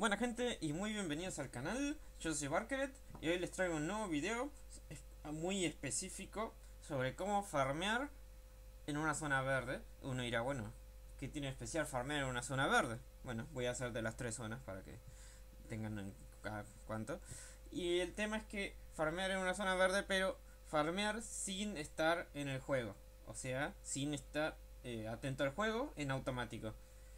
Buena gente y muy bienvenidos al canal, yo soy Barkeret y hoy les traigo un nuevo video muy específico sobre cómo farmear en una zona verde. Uno dirá, bueno, ¿qué tiene especial farmear en una zona verde? Bueno, voy a hacer de las tres zonas para que tengan en cada cuánto. Y el tema es que farmear en una zona verde, pero farmear sin estar en el juego, o sea, sin estar atento al juego en automático.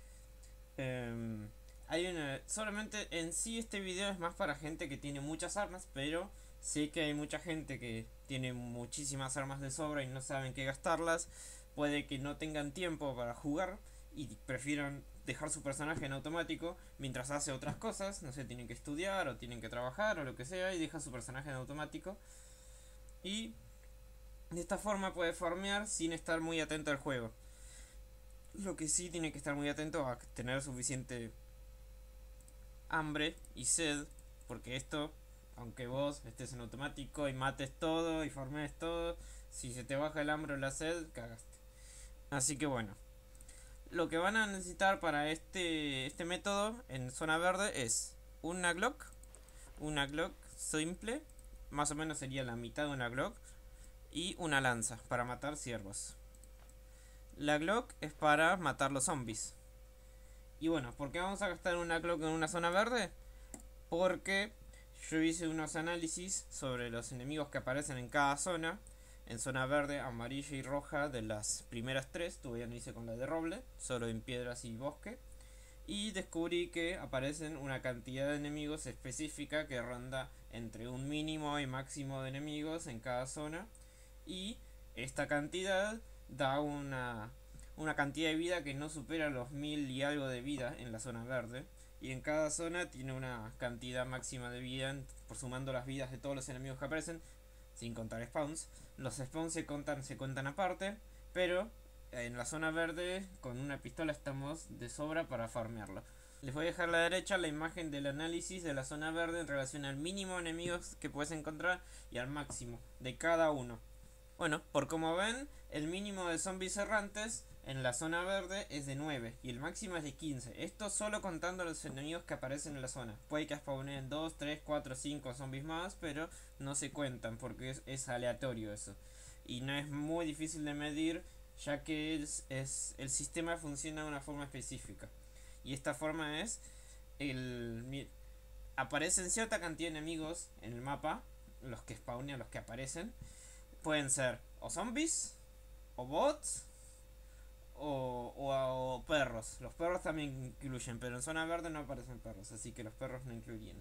Hay una. Solamente en sí este video es más para gente que tiene muchas armas, pero sé que hay mucha gente que tiene muchísimas armas de sobra y no saben qué gastarlas. Puede que no tengan tiempo para jugar y prefieran dejar su personaje en automático mientras hace otras cosas. No sé, tienen que estudiar o tienen que trabajar o lo que sea y deja su personaje en automático. Y de esta forma puede farmear sin estar muy atento al juego. Lo que sí tiene que estar muy atento a tener suficiente hambre y sed, porque esto, aunque vos estés en automático y mates todo y farmees todo, si se te baja el hambre o la sed, cagaste. Así que bueno, lo que van a necesitar para este método en zona verde es una Glock simple, más o menos sería la mitad de una Glock, y una lanza para matar ciervos. La Glock es para matar los zombies. Y bueno, ¿por qué vamos a gastar una Glock en una zona verde? Porque yo hice unos análisis sobre los enemigos que aparecen en cada zona. En zona verde, amarilla y roja de las primeras tres, todavía no hice con la de roble, solo en piedras y bosque. Y descubrí que aparecen una cantidad de enemigos específica que ronda entre un mínimo y máximo de enemigos en cada zona. Y esta cantidad da una cantidad de vida que no supera los 1000 y algo de vida en la zona verde. Y en cada zona tiene una cantidad máxima de vida por sumando las vidas de todos los enemigos que aparecen, sin contar spawns. Los spawns se cuentan aparte, pero en la zona verde con una pistola estamos de sobra para farmearlo. Les voy a dejar a la derecha la imagen del análisis de la zona verde en relación al mínimo de enemigos que puedes encontrar y al máximo de cada uno. Bueno, por como ven, el mínimo de zombies errantes en la zona verde es de 9 y el máximo es de 15. Esto solo contando los enemigos que aparecen en la zona. Puede que spawnen 2, 3, 4, 5 zombies más, pero no se cuentan porque es aleatorio eso. Y no es muy difícil de medir, ya que el sistema funciona de una forma específica. Y esta forma es aparecen cierta cantidad de enemigos en el mapa, los que spawnean, los que aparecen. Pueden ser o zombies, o bots, o perros. Los perros también incluyen, pero en zona verde no aparecen perros, así que los perros no incluirían.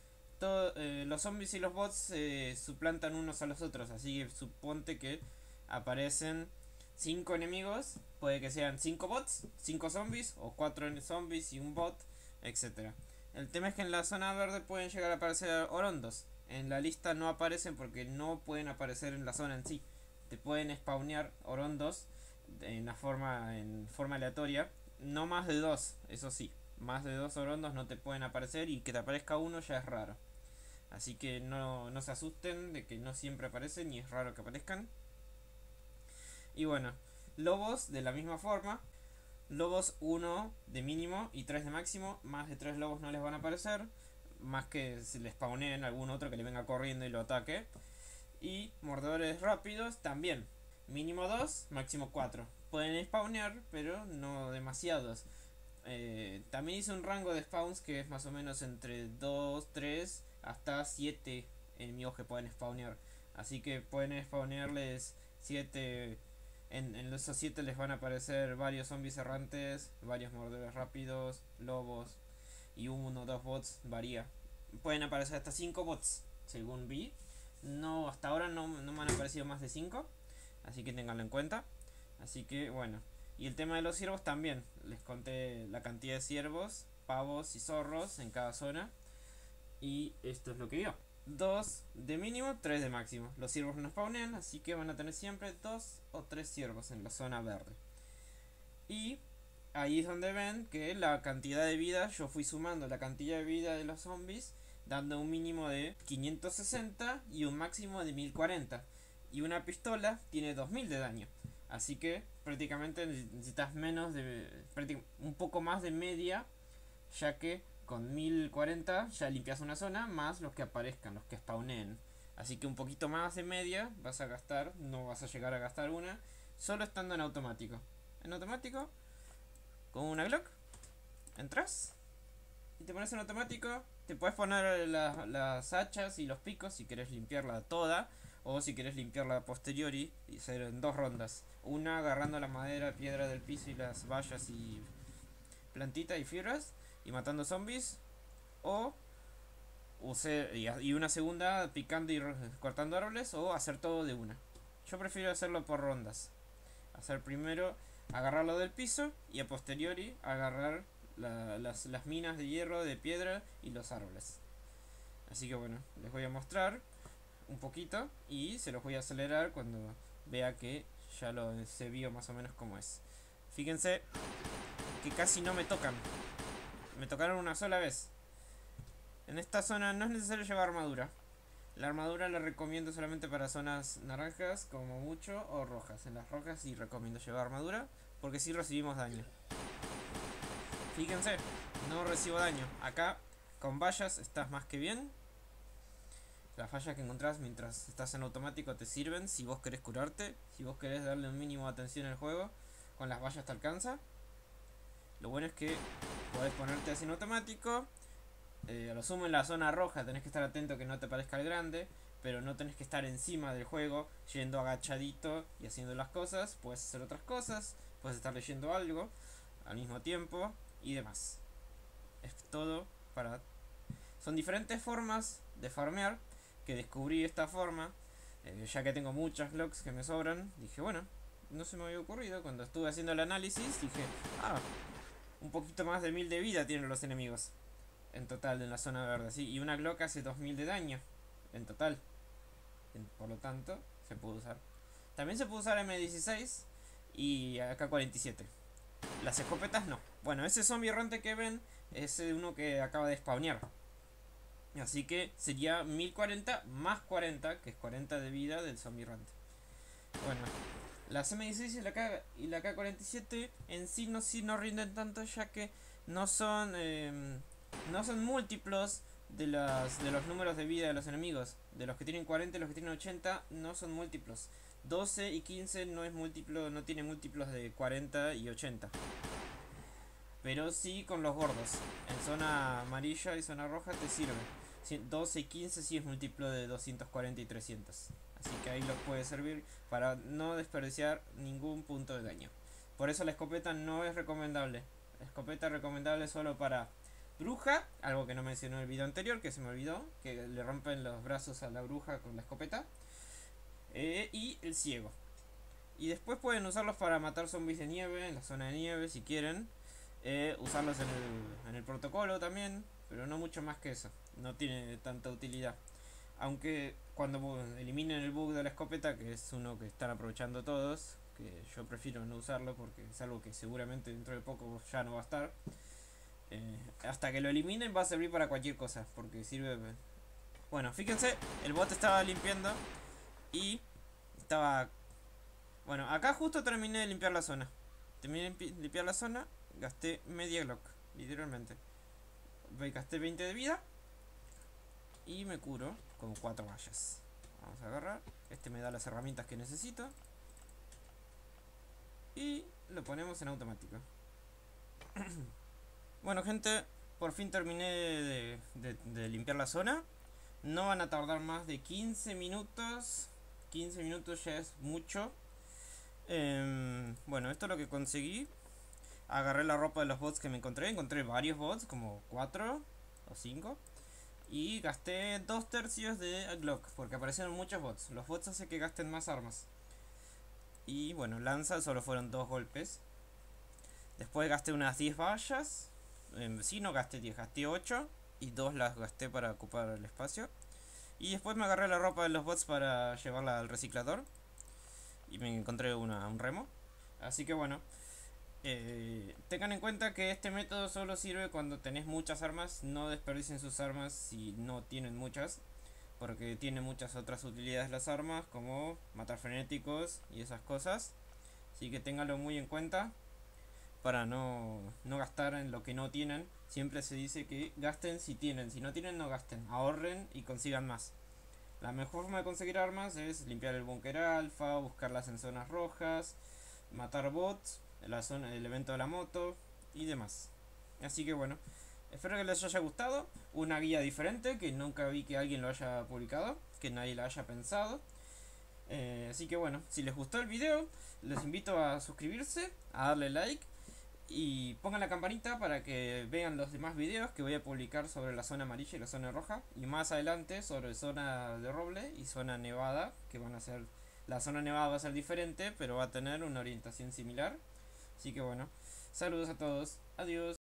Los zombies y los bots se suplantan unos a los otros, así que suponte que aparecen 5 enemigos, puede que sean 5 bots, 5 zombies, o 4 zombies y un bot, etcétera. El tema es que en la zona verde pueden llegar a aparecer orondos. En la lista no aparecen porque no pueden aparecer en la zona en sí. Te pueden spawnear orondos en forma aleatoria. No más de 2, eso sí. Más de 2 orondos no te pueden aparecer y que te aparezca uno ya es raro. Así que no se asusten de que no siempre aparecen y es raro que aparezcan. Y bueno, lobos de la misma forma. Lobos 1 de mínimo y 3 de máximo. Más de 3 lobos no les van a aparecer. Más que se les spawneen algún otro que le venga corriendo y lo ataque. Y mordedores rápidos también. Mínimo 2, máximo 4. Pueden spawnear, pero no demasiados. También hice un rango de spawns que es más o menos entre 2, 3 hasta 7 enemigos que pueden spawnear. Así que pueden spawnearles 7. En esos 7 les van a aparecer varios zombies errantes, varios mordedores rápidos, lobos y 1 o 2 bots, varía. Pueden aparecer hasta 5 bots, según vi. No, hasta ahora no me han aparecido más de 5, así que tenganlo en cuenta. Así que bueno, y el tema de los ciervos también. Les conté la cantidad de ciervos, pavos y zorros en cada zona. Y esto es lo que dio. 2 de mínimo, 3 de máximo. Los ciervos no spawnean, así que van a tener siempre 2 o 3 ciervos en la zona verde. Y ahí es donde ven que la cantidad de vida, yo fui sumando la cantidad de vida de los zombies, dando un mínimo de 560 y un máximo de 1040. Y una pistola tiene 2000 de daño. Así que prácticamente necesitas un poco más de media, ya que con 1040 ya limpias una zona, más los que aparezcan, los que spawneen. Así que un poquito más de media vas a gastar, no vas a llegar a gastar una, solo estando en automático. En automático, con una Glock, entras y te pones en automático. Te puedes poner las hachas y los picos si quieres limpiarla toda, o si quieres limpiarla a posteriori y hacer en dos rondas. Una agarrando la madera, piedra del piso y las vallas y plantitas y fibras y matando zombies, o y una segunda picando y cortando árboles, o hacer todo de una. Yo prefiero hacerlo por rondas. Hacer primero agarrarlo del piso y a posteriori agarrar las minas de hierro, de piedra y los árboles. Así que bueno, les voy a mostrar un poquito y se los voy a acelerar cuando vea que ya se vio más o menos como es. Fíjense que casi no me tocan. Me tocaron una sola vez. En esta zona no es necesario llevar armadura. La armadura la recomiendo solamente para zonas naranjas, como mucho, o rojas. En las rojas sí recomiendo llevar armadura, porque sí recibimos daño. Fíjense, no recibo daño. Acá, con vallas, estás más que bien. Las vallas que encontrás mientras estás en automático te sirven si vos querés curarte. Si vos querés darle un mínimo de atención al juego, con las vallas te alcanza. Lo bueno es que podés ponerte así en automático. A lo sumo en la zona roja tenés que estar atento que no te parezca el grande, pero no tenés que estar encima del juego yendo agachadito y haciendo las cosas. Puedes hacer otras cosas, puedes estar leyendo algo al mismo tiempo y demás. Es todo para... Son diferentes formas de farmear, que descubrí esta forma, ya que tengo muchas Glocks que me sobran. Dije, bueno, no se me había ocurrido. Cuando estuve haciendo el análisis dije, un poquito más de 1000 de vida tienen los enemigos en total en la zona verde, ¿sí? Y una Glock hace 2000 de daño en total. Por lo tanto, se puede usar. También se puede usar M16 y AK-47. Las escopetas no. Bueno, ese zombie errante que ven es uno que acaba de spawnear. Así que sería 1040 más 40, que es 40 de vida del zombie errante. Bueno, las M16 y la K-47 en sí no rinden tanto, ya que no son múltiplos de los números de vida de los enemigos. De los que tienen 40 y los que tienen 80 no son múltiplos. 12 y 15 no es múltiplo, no tiene múltiplos de 40 y 80. Pero sí con los gordos. En zona amarilla y zona roja te sirve. 12 y 15 sí es múltiplo de 240 y 300. Así que ahí los puede servir para no desperdiciar ningún punto de daño. Por eso la escopeta no es recomendable. La escopeta es recomendable solo para bruja, algo que no mencioné en el video anterior, que se me olvidó, que le rompen los brazos a la bruja con la escopeta. Y el ciego. Y después pueden usarlos para matar zombies de nieve, en la zona de nieve si quieren. Usarlos en el protocolo también, pero no mucho más que eso. No tiene tanta utilidad. Aunque cuando eliminen el bug de la escopeta, que es uno que están aprovechando todos, que yo prefiero no usarlo porque es algo que seguramente dentro de poco ya no va a estar. Hasta que lo eliminen va a servir para cualquier cosa, porque sirve... Bueno, fíjense, el bot estaba limpiando y estaba... Bueno, acá justo terminé de limpiar la zona. Terminé de limpiar la zona, gasté media Glock, literalmente. Gasté 20 de vida y me curo con 4 vallas. Vamos a agarrar, este me da las herramientas que necesito y lo ponemos en automático. Bueno, gente, por fin terminé de limpiar la zona. No van a tardar más de 15 minutos. 15 minutos ya es mucho. Bueno, esto es lo que conseguí. Agarré la ropa de los bots que me encontré. Encontré varios bots, como 4 o 5. Y gasté 2/3 de Glock, porque aparecieron muchos bots. Los bots hacen que gasten más armas. Y bueno, lanza solo fueron 2 golpes. Después gasté unas 10 vallas. Sí, no gasté 10, gasté 8. Y 2 las gasté para ocupar el espacio. Y después me agarré la ropa de los bots para llevarla al reciclador. Y me encontré un remo. Así que bueno, tengan en cuenta que este método solo sirve cuando tenés muchas armas. No desperdicien sus armas si no tienen muchas, porque tiene muchas otras utilidades las armas, como matar frenéticos y esas cosas. Así que ténganlo muy en cuenta para no gastar en lo que no tienen, siempre se dice que gasten si tienen, si no tienen no gasten, ahorren y consigan más. La mejor forma de conseguir armas es limpiar el búnker alfa, buscarlas en zonas rojas, matar bots, la zona, el evento de la moto y demás. Así que bueno, espero que les haya gustado. Una guía diferente que nunca vi que alguien lo haya publicado, que nadie la haya pensado. Así que bueno, si les gustó el video, les invito a suscribirse, a darle like y pongan la campanita para que vean los demás videos que voy a publicar sobre la zona amarilla y la zona roja. Y más adelante sobre zona de roble y zona nevada, que van a ser... La zona nevada va a ser diferente, pero va a tener una orientación similar. Así que bueno, saludos a todos, adiós.